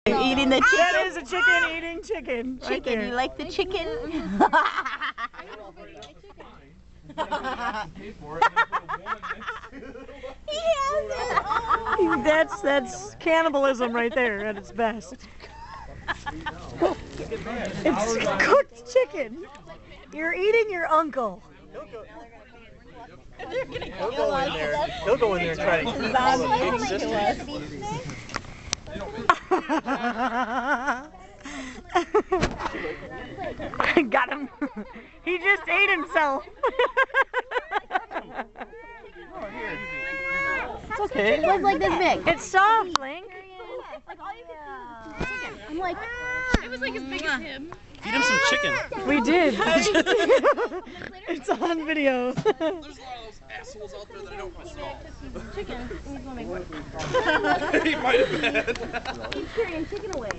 You're eating the chicken. That is a chicken eating chicken. Right Chicken, there. you like the chicken? That's cannibalism right there at its best. It's cooked chicken. You're eating your uncle. He'll go in there. He'll go in there and try to eat all the big sisters. Got him. He just ate himself. It's okay. It was like this big. It's soft, Link. Like all you could see was chicken. I'm like, it was like as big as him. Feed him some chicken. We did. It's on video. There's a lot of those assholes out there that I don't want to solve. Chicken. He might have been. He's carrying chicken away.